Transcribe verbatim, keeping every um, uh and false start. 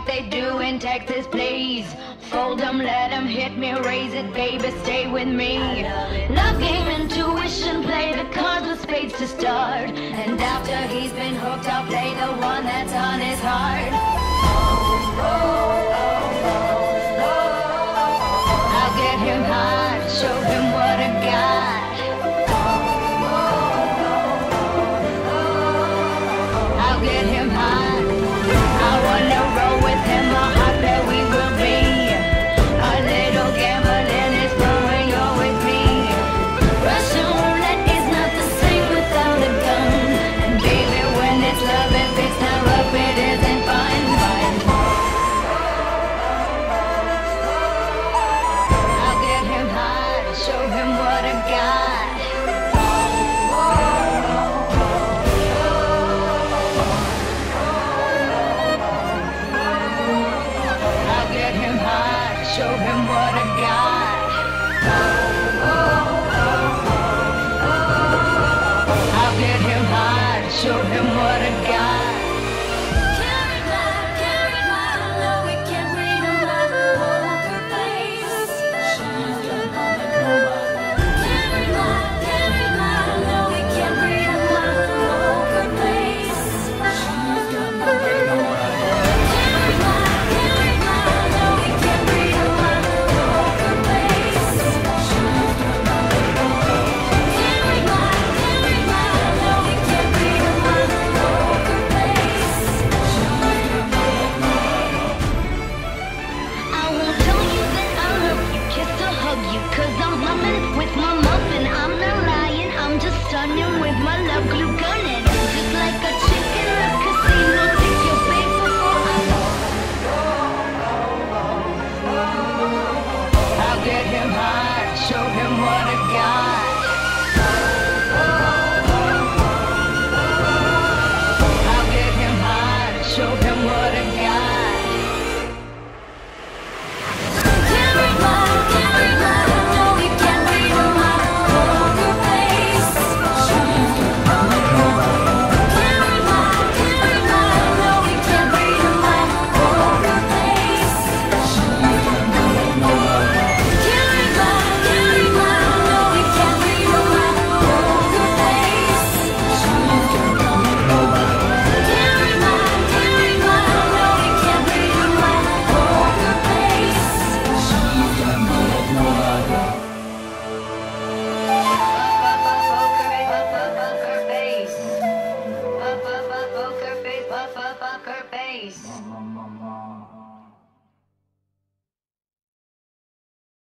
like they do in Texas, please. Fold 'em, let 'em hit me, raise it, baby, stay with me. Love game, intuition, play the cards with spades to start. And after he's been hooked, I'll play the one that's on his heart. Oh, oh, oh, oh, oh. I'll get him hot, show him what I got. Get him high. I wanna roll with him, a hot pair we will be. A little gambling is blowing, you're with me. Russian roulette is not the same without a gun. And baby, when it's love, if it's not love, it isn't fun, fun. I'll get him high, show him what I got. Show him what I got. Oh, oh, oh, oh. I'll get him high, show him what I got. Carry my, carry my, no, we can't read him by the poker face. Carry my, carry my, no, we can't read him by the poker face. Cause I'm humming with my muffin. I'm not lying, I'm just stunning with my love glue gunning. Just like a chick in a casino, take your bait before I go. I'll get him high, show him what I got. I'll get him high, show him what I got. Poker face.